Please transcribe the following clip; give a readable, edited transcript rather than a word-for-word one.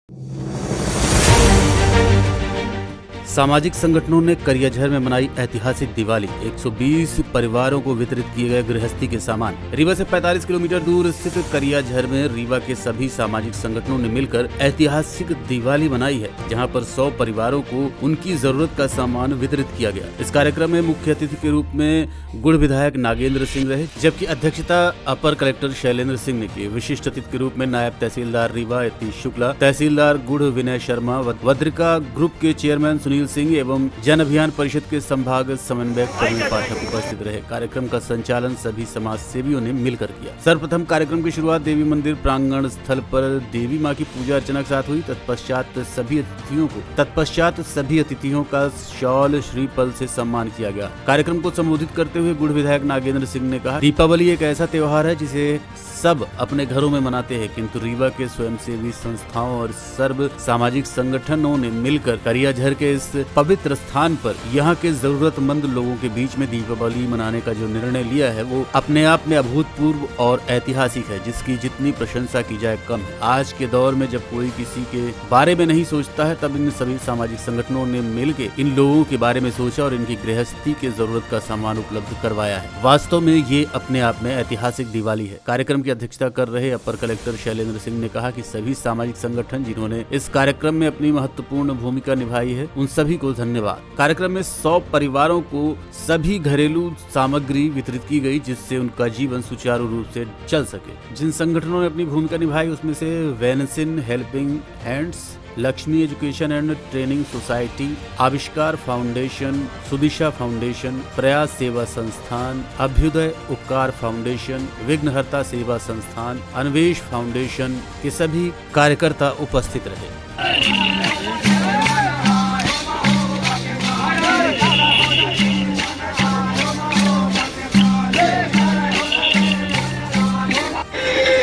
सामाजिक संगठनों ने करियाझर में मनाई ऐतिहासिक दिवाली। 120 परिवारों को वितरित किए गए गृहस्थी के सामान। रीवा से 45 किलोमीटर दूर स्थित करियाझर में रीवा के सभी सामाजिक संगठनों ने मिलकर ऐतिहासिक दिवाली मनाई है, जहां पर 100 परिवारों को उनकी जरूरत का सामान वितरित किया गया। इस कार्यक्रम में मुख्य अतिथि के रूप में गुड़ विधायक नागेंद्र सिंह रहे, जबकि अध्यक्षता अपर कलेक्टर शैलेंद्र सिंह ने की। विशिष्ट अतिथि के रूप में नायब तहसीलदार रीवा यतीश शुक्ला, तहसीलदार गुड़ विनय शर्मा, वद्रिका ग्रुप के चेयरमैन सुनील सिंह एवं जन अभियान परिषद के संभाग समन्वयक प्रवीण पाठक उपस्थित रहे। कार्यक्रम का संचालन सभी समाज सेवियों ने मिलकर किया। सर्वप्रथम कार्यक्रम की शुरुआत देवी मंदिर प्रांगण स्थल पर देवी मां की पूजा अर्चना के साथ हुई। तत्पश्चात सभी अतिथियों का शॉल श्रीफल से सम्मान किया गया। कार्यक्रम को संबोधित करते हुए गुड़ विधायक नागेंद्र सिंह ने कहा, दीपावली एक ऐसा त्योहार है जिसे सब अपने घरों में मनाते हैं, किंतु रीवा के स्वयंसेवी संस्थाओं और सर्व सामाजिक संगठनों ने मिलकर करियाझर के इस पवित्र स्थान पर यहाँ के जरूरतमंद लोगों के बीच में दीपावली मनाने का जो निर्णय लिया है वो अपने आप में अभूतपूर्व और ऐतिहासिक है, जिसकी जितनी प्रशंसा की जाए कम है। आज के दौर में जब कोई किसी के बारे में नहीं सोचता है, तब इन सभी सामाजिक संगठनों ने मिलकर इन लोगों के बारे में सोचा और इनकी गृहस्थी के जरूरत का सामान उपलब्ध करवाया है। वास्तव में ये अपने आप में ऐतिहासिक दिवाली है। कार्यक्रम अध्यक्षता कर रहे अपर कलेक्टर शैलेंद्र सिंह ने कहा कि सभी सामाजिक संगठन जिन्होंने इस कार्यक्रम में अपनी महत्वपूर्ण भूमिका निभाई है, उन सभी को धन्यवाद। कार्यक्रम में 100 परिवारों को सभी घरेलू सामग्री वितरित की गई, जिससे उनका जीवन सुचारू रूप से चल सके। जिन संगठनों ने अपनी भूमिका निभाई उसमें से वेनसिन helping hands, Lakshmi education and training society, Avishkar foundation, Sudisha foundation, Prayas Seva संस्थान, अभ्युदय उपकार फाउंडेशन, विघ्नहर्ता सेवा संस्थान, अन्वेष फाउंडेशन के सभी कार्यकर्ता उपस्थित रहे।